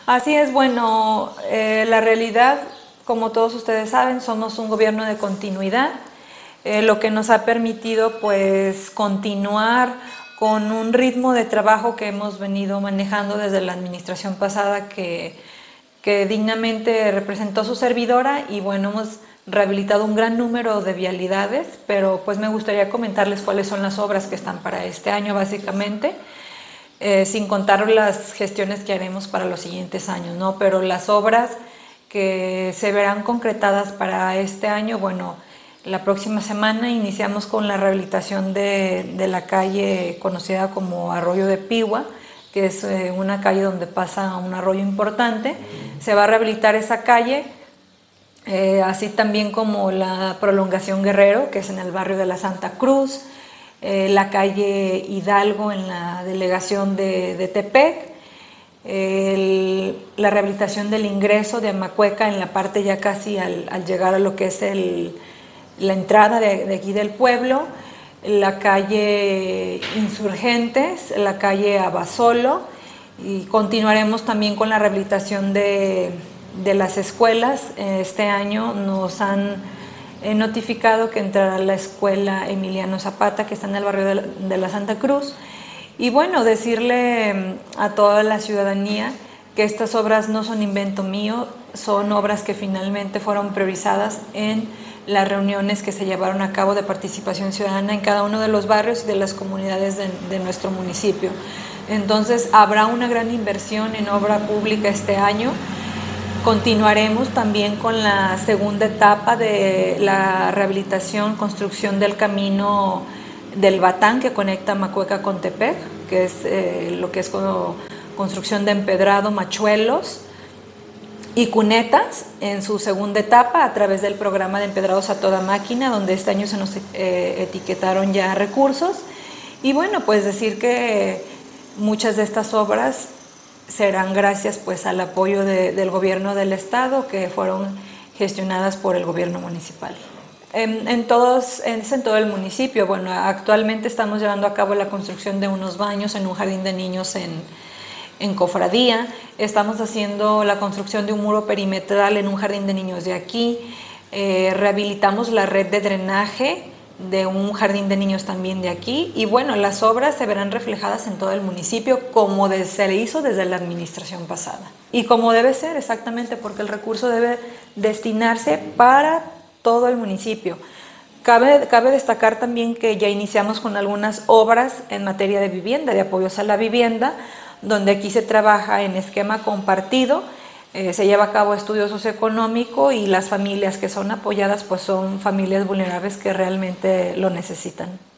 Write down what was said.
Así es, bueno, la realidad, como todos ustedes saben, somos un gobierno de continuidad, lo que nos ha permitido pues continuar con un ritmo de trabajo que hemos venido manejando desde la administración pasada que dignamente representó su servidora, y bueno, hemos rehabilitado un gran número de vialidades, pero pues me gustaría comentarles cuáles son las obras que están para este año básicamente. Sin contar las gestiones que haremos para los siguientes años, ¿no? Pero las obras que se verán concretadas para este año, bueno, la próxima semana iniciamos con la rehabilitación de la calle conocida como Arroyo de Piwa, que es una calle donde pasa un arroyo importante. Se va a rehabilitar esa calle, así también como la prolongación Guerrero, que es en el barrio de la Santa Cruz, la calle Hidalgo en la delegación de Tepec, la rehabilitación del ingreso de Amacueca en la parte ya casi al llegar a lo que es la entrada de aquí del pueblo, la calle Insurgentes, la calle Abasolo, y continuaremos también con la rehabilitación de las escuelas. Este año nos han notificado que entrará la escuela Emiliano Zapata, que está en el barrio de la Santa Cruz. Y bueno, decirle a toda la ciudadanía que estas obras no son invento mío, son obras que finalmente fueron priorizadas en las reuniones que se llevaron a cabo de participación ciudadana en cada uno de los barrios y de las comunidades de nuestro municipio. Entonces habrá una gran inversión en obra pública este año. Continuaremos también con la segunda etapa de la rehabilitación, construcción del camino del Batán que conecta Amacueca con Tepec, que es lo que es construcción de empedrado, machuelos y cunetas en su segunda etapa a través del programa de empedrados a toda máquina, donde este año se nos etiquetaron ya recursos. Y bueno, pues decir que muchas de estas obras serán gracias pues al apoyo del gobierno del estado, que fueron gestionadas por el gobierno municipal. En todo el municipio. Bueno, actualmente estamos llevando a cabo la construcción de unos baños en un jardín de niños en Cofradía. Estamos haciendo la construcción de un muro perimetral en un jardín de niños de aquí. Rehabilitamos la red de drenaje de un jardín de niños también de aquí. Y bueno, las obras se verán reflejadas en todo el municipio como se le hizo desde la administración pasada. Y como debe ser exactamente, porque el recurso debe destinarse para todo el municipio. Cabe destacar también que ya iniciamos con algunas obras en materia de vivienda, de apoyos a la vivienda, donde aquí se trabaja en esquema compartido, se lleva a cabo estudio socioeconómico y las familias que son apoyadas pues son familias vulnerables que realmente lo necesitan.